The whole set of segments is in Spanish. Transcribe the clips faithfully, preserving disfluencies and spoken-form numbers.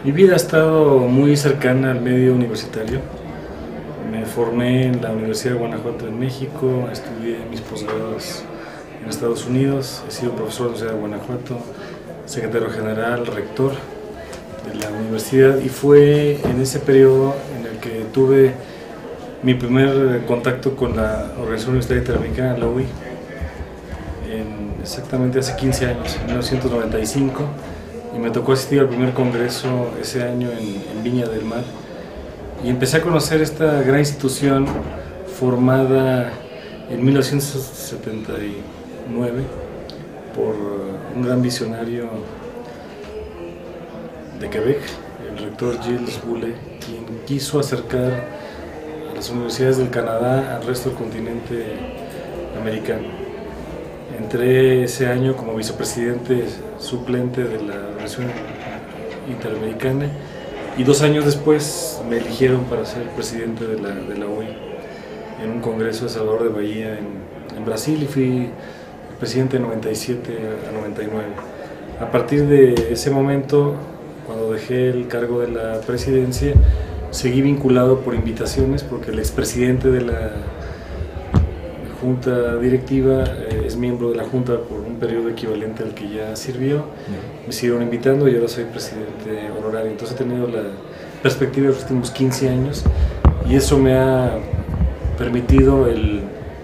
Mi vida ha estado muy cercana al medio universitario. Me formé en la Universidad de Guanajuato en México, estudié mis posgrados en Estados Unidos, he sido profesor de la Universidad de Guanajuato, secretario general, rector de la universidad, y fue en ese periodo en el que tuve mi primer contacto con la Organización Universitaria Interamericana, la U I, en exactamente hace quince años, en mil novecientos noventa y cinco, y me tocó asistir al primer congreso ese año en, en Viña del Mar, y empecé a conocer esta gran institución formada en mil novecientos setenta y nueve por un gran visionario de Quebec, el rector Gilles Boulet, quien quiso acercar a las universidades del Canadá al resto del continente americano. Entré ese año como vicepresidente suplente de la Organización Interamericana y dos años después me eligieron para ser presidente de la, de la U I en un congreso de Salvador de Bahía en, en Brasil, y fui presidente de noventa y siete a noventa y nueve. A partir de ese momento, cuando dejé el cargo de la presidencia, seguí vinculado por invitaciones, porque el expresidente de la Junta Directiva eh, es miembro de la Junta por un periodo equivalente al que ya sirvió. Me siguieron invitando y ahora soy presidente honorario. Entonces he tenido la perspectiva de los últimos quince años, y eso me ha permitido el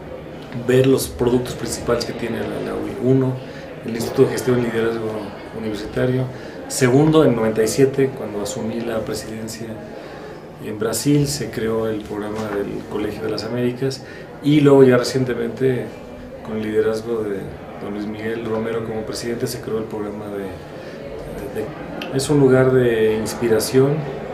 ver los productos principales que tiene la, la U I. Uno, el Instituto de Gestión y Liderazgo Universitario. Segundo, en noventa y siete, cuando asumí la presidencia en Brasil, se creó el programa del Colegio de las Américas, y luego ya recientemente, con el liderazgo de don Luis Miguel Romero como presidente, se creó el programa de, de, de es un lugar de inspiración,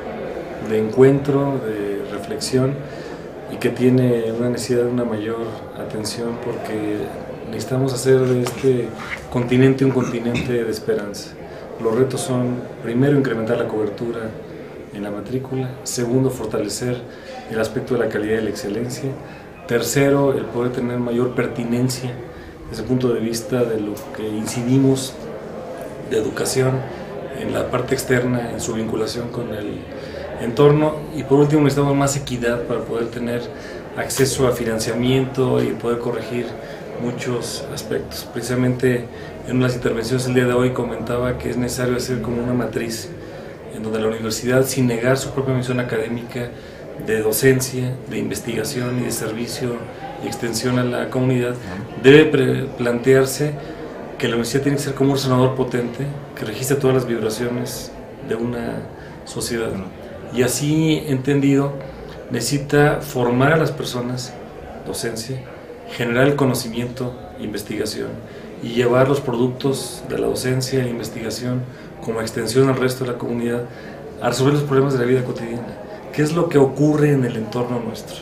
de encuentro, de reflexión, y que tiene una necesidad de una mayor atención, porque necesitamos hacer de este continente un continente de esperanza. Los retos son, primero, incrementar la cobertura en la matrícula; segundo, fortalecer el aspecto de la calidad y la excelencia; tercero, el poder tener mayor pertinencia desde el punto de vista de lo que incidimos de educación en la parte externa, en su vinculación con el entorno; y por último, necesitamos más equidad para poder tener acceso a financiamiento y poder corregir muchos aspectos. Precisamente en unas intervenciones el día de hoy comentaba que es necesario hacer como una matriz en donde la universidad, sin negar su propia misión académica de docencia, de investigación y de servicio y extensión a la comunidad, debe plantearse que la universidad tiene que ser como un resonador potente que registre todas las vibraciones de una sociedad. Y así entendido, necesita formar a las personas, docencia, generar el conocimiento, investigación, y llevar los productos de la docencia e investigación como extensión al resto de la comunidad a resolver los problemas de la vida cotidiana. ¿Qué es lo que ocurre en el entorno nuestro?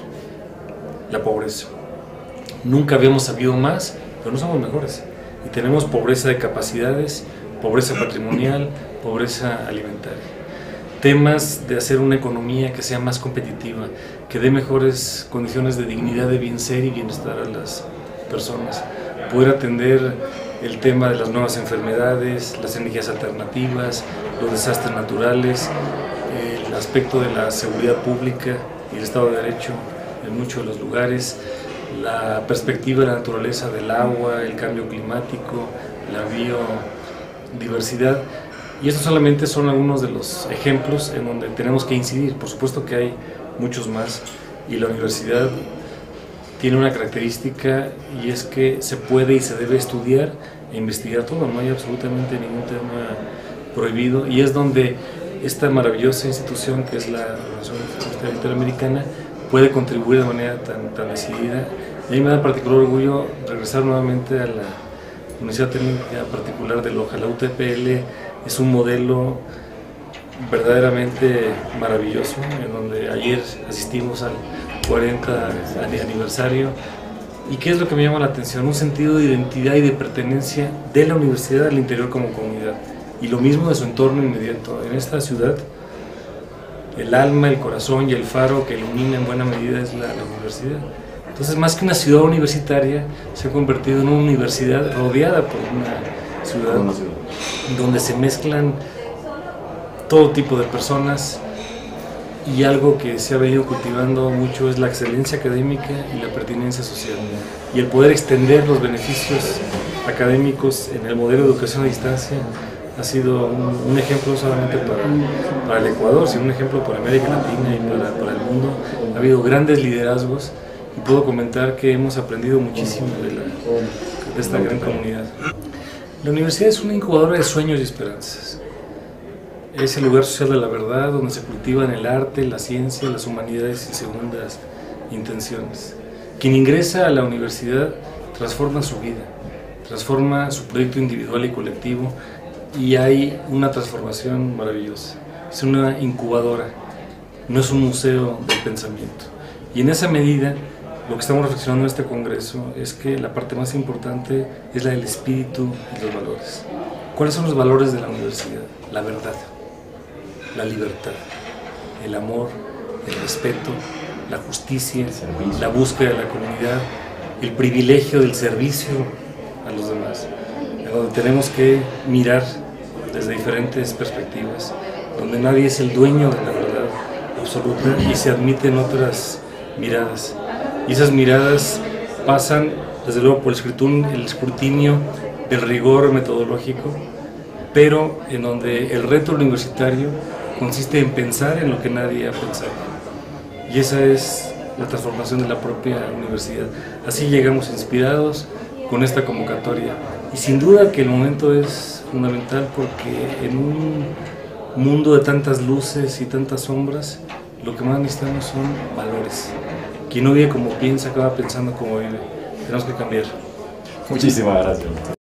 La pobreza. Nunca habíamos sabido más, pero no somos mejores. Y tenemos pobreza de capacidades, pobreza patrimonial, pobreza alimentaria. Temas de hacer una economía que sea más competitiva, que dé mejores condiciones de dignidad, de bien ser y bienestar a las personas. Poder atender el tema de las nuevas enfermedades, las energías alternativas, los desastres naturales, el aspecto de la seguridad pública y el Estado de Derecho en muchos de los lugares, la perspectiva de la naturaleza del agua, el cambio climático, la biodiversidad. Y estos solamente son algunos de los ejemplos en donde tenemos que incidir. Por supuesto que hay muchos más, y la universidad tiene una característica, y es que se puede y se debe estudiar e investigar todo. No hay absolutamente ningún tema prohibido, y es donde esta maravillosa institución que es la Organización Interamericana puede contribuir de manera tan, tan decidida. Y a mí me da particular orgullo regresar nuevamente a la Universidad Técnica Particular de Loja. La U T P L es un modelo verdaderamente maravilloso, en donde ayer asistimos al cuarenta aniversario. ¿Y qué es lo que me llama la atención? Un sentido de identidad y de pertenencia de la universidad al interior como comunidad, y lo mismo de su entorno inmediato. En esta ciudad, el alma, el corazón y el faro que ilumina en buena medida es la, la universidad. Entonces, más que una ciudad universitaria, se ha convertido en una universidad rodeada por una ciudad, donde se mezclan todo tipo de personas, y algo que se ha venido cultivando mucho es la excelencia académica y la pertinencia social, y el poder extender los beneficios académicos en el modelo de educación a distancia ha sido un, un ejemplo no solamente para, para el Ecuador, sino un ejemplo para América Latina y para, para el mundo. Ha habido grandes liderazgos y puedo comentar que hemos aprendido muchísimo de, la, de esta gran comunidad. La universidad es una incubadora de sueños y esperanzas. Es el lugar social de la verdad, donde se cultivan el arte, la ciencia, las humanidades sin segundas intenciones. Quien ingresa a la universidad transforma su vida, transforma su proyecto individual y colectivo, y hay una transformación maravillosa. Es una incubadora, no es un museo del pensamiento. Y en esa medida, lo que estamos reflexionando en este congreso es que la parte más importante es la del espíritu y los valores. ¿Cuáles son los valores de la universidad? La verdad, la libertad, el amor, el respeto, la justicia, la búsqueda de la comunidad, el privilegio del servicio a los demás, donde tenemos que mirar desde diferentes perspectivas, donde nadie es el dueño de la verdad absoluta y se admiten otras miradas. Y esas miradas pasan, desde luego, por el escrutinio del rigor metodológico, pero en donde el reto universitario consiste en pensar en lo que nadie ha pensado. Y esa es la transformación de la propia universidad. Así llegamos inspirados con esta convocatoria. Y sin duda que el momento es fundamental, porque en un mundo de tantas luces y tantas sombras, lo que más necesitamos son valores. Quien no vive como piensa, acaba pensando como vive. Tenemos que cambiar. Muchísimas gracias.